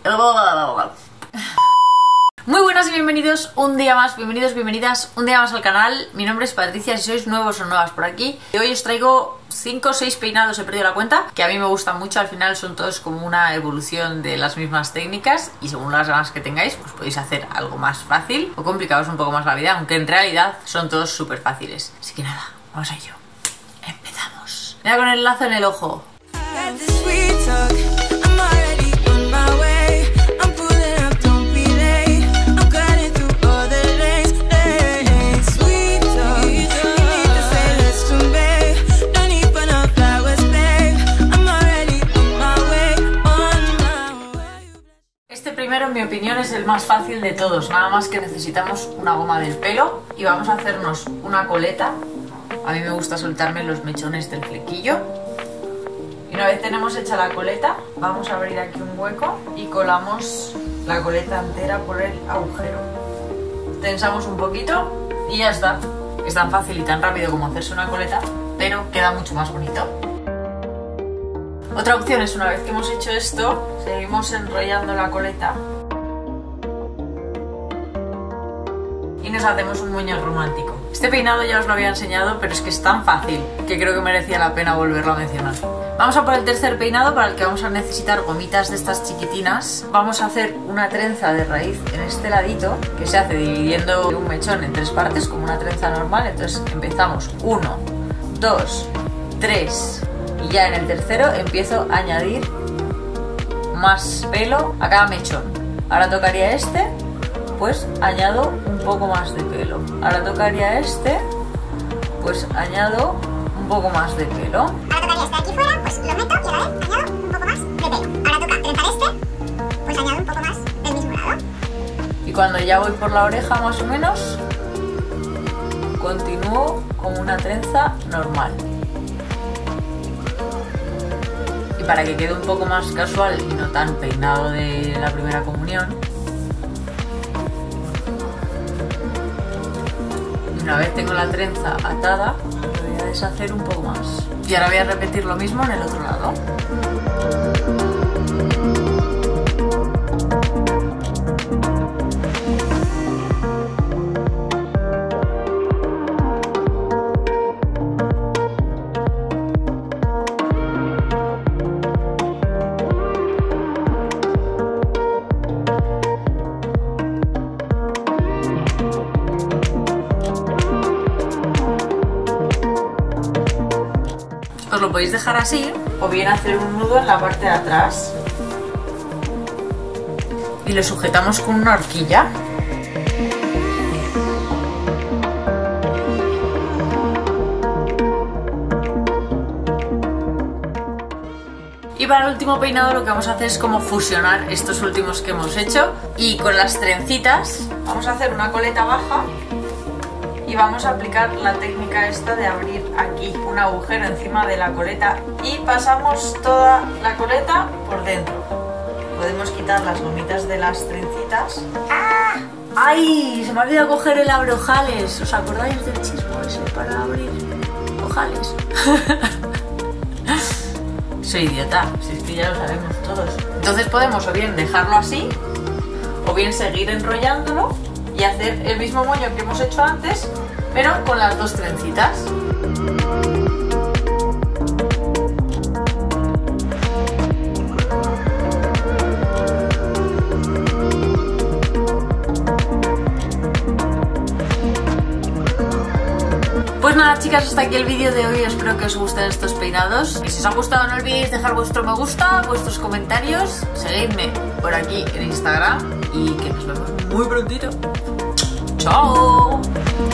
Muy buenas y bienvenidos un día más, bienvenidas un día más al canal. Mi nombre es Patricia, si sois nuevos o nuevas por aquí. Y hoy os traigo 5 o 6 peinados, he perdido la cuenta, que a mí me gustan mucho. Al final son todos como una evolución de las mismas técnicas y según las ganas que tengáis, pues podéis hacer algo más fácil o complicaros un poco más la vida, aunque en realidad son todos súper fáciles. Así que nada, vamos a ello. Empezamos. Mira con el lazo en el ojo. En mi opinión es el más fácil de todos, nada más que necesitamos una goma del pelo y vamos a hacernos una coleta. A mí me gusta soltarme los mechones del flequillo. Y una vez tenemos hecha la coleta, vamos a abrir aquí un hueco y colamos la coleta entera por el agujero. Tensamos un poquito y ya está. Es tan fácil y tan rápido como hacerse una coleta, pero queda mucho más bonito. Otra opción es, una vez que hemos hecho esto, seguimos enrollando la coleta y nos hacemos un moño romántico. Este peinado ya os lo había enseñado, pero es que es tan fácil que creo que merecía la pena volverlo a mencionar. Vamos a por el tercer peinado, para el que vamos a necesitar gomitas de estas chiquitinas. Vamos a hacer una trenza de raíz en este ladito, que se hace dividiendo un mechón en 3 partes, como una trenza normal. Entonces empezamos 1, 2, 3... y ya en el tercero empiezo a añadir más pelo a cada mechón. Ahora tocaría este, pues añado un poco más de pelo. Ahora tocaría este, pues añado un poco más de pelo. Ahora tocaría este de aquí fuera, pues lo meto y a la vez añado un poco más de pelo. Ahora toca trenzar este, pues añado un poco más del mismo lado. Y cuando ya voy por la oreja más o menos, continúo con una trenza normal. Y para que quede un poco más casual y no tan peinado de la primera comunión, y una vez tengo la trenza atada, lo voy a deshacer un poco más. Y ahora voy a repetir lo mismo en el otro lado. Os lo podéis dejar así o bien hacer un nudo en la parte de atrás y lo sujetamos con una horquilla. Y para el último peinado lo que vamos a hacer es como fusionar estos últimos que hemos hecho, y con las trencitas vamos a hacer una coleta baja y vamos a aplicar la técnica esta de abrir aquí un agujero encima de la coleta y pasamos toda la coleta por dentro. Podemos quitar las gomitas de las trencitas. ¡Ah! ¡Ay! Se me ha olvidado coger el abre ojales. ¿Os acordáis del chismo ese para abrir ojales? Soy idiota, si es que ya lo sabemos todos. Entonces podemos o bien dejarlo así o bien seguir enrollándolo y hacer el mismo moño que hemos hecho antes, pero con las 2 trencitas. Pues nada, chicas, hasta aquí el vídeo de hoy. Espero que os gusten estos peinados. Y si os ha gustado, no olvidéis dejar vuestro me gusta, vuestros comentarios, seguidme por aquí en Instagram y que nos vemos muy prontito. ¡Chao!